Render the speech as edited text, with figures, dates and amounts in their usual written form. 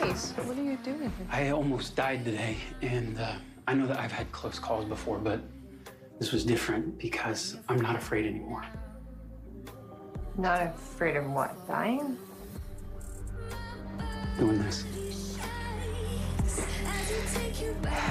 Nace, what are you doing? I almost died today, and I know that I've had close calls before, but this was different because I'm not afraid anymore. Not afraid of what, dying? Doing this.